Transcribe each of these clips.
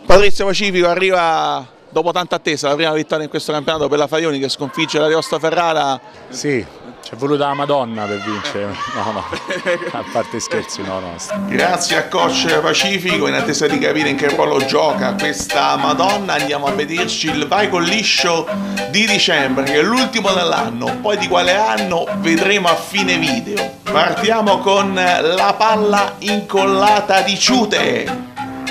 Patrizio Pacifico arriva dopo tanta attesa, la prima vittoria in questo campionato per la Faioni che sconfigge l'Ariosto Ferrara. Sì, ci è voluta la Madonna per vincere, no, a parte scherzi, no. Grazie a coach Pacifico, in attesa di capire in che ruolo gioca questa Madonna, andiamo a vederci il Vai con Liscio di dicembre, che è l'ultimo dell'anno, poi di quale anno vedremo a fine video. Partiamo con la palla incollata di Ciute.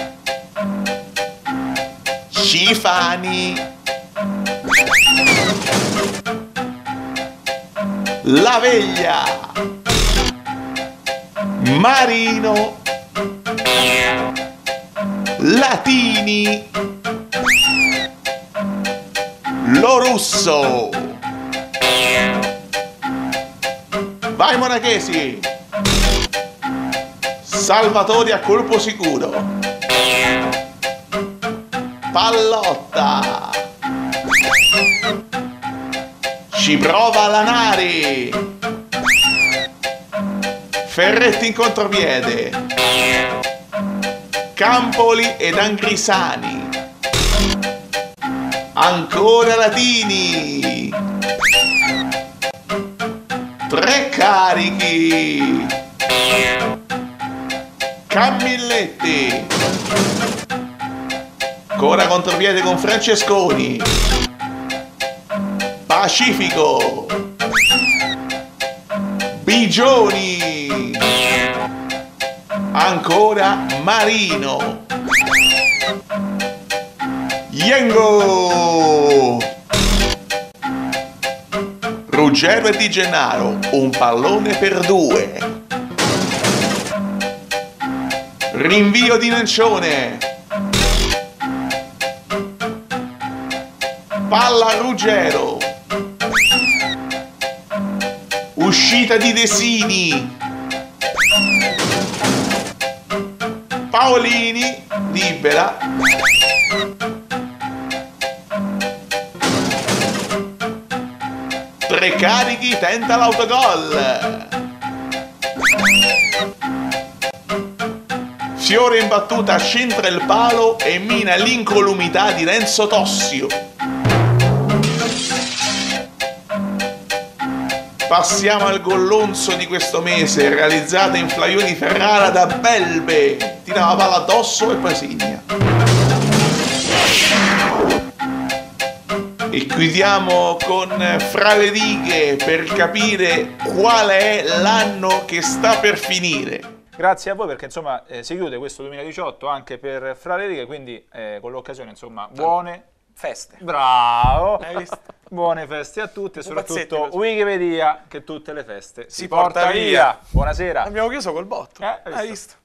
Cifani, La Veglia, Marino, Latini, Lo Russo. Vai Monachesi, Salvatori a colpo sicuro, Pallotta, ci prova Lanari, Ferretti in contropiede, Campoli ed Angrisani, ancora Latini, 3 carichi, Camilletti, ancora contropiede con Francesconi, Pacifico, Bigioni, ancora Marino, Yengo, Ruggero e Di Gennaro, un pallone per 2, rinvio di Nencione, palla a Ruggero, uscita di Desini, Paolini, libera, tre carichi, tenta l'autogol, fiore in battuta, centra il palo e mina l'incolumità di Renzo Tossio. Passiamo al gollonzo di questo mese, realizzato in Flaioni Ferrara da Belbe. Tira la palla addosso e poi segna. E chiudiamo con Fra le righe per capire qual è l'anno che sta per finire. Grazie a voi perché insomma si chiude questo 2018 anche per Fra le righe, quindi con l'occasione insomma buone feste. Bravo! Hai visto? Buone feste a tutti e soprattutto pazzetto. Wikipedia che tutte le feste Si porta via. Buonasera. Abbiamo chiuso col botto. Hai Hai visto?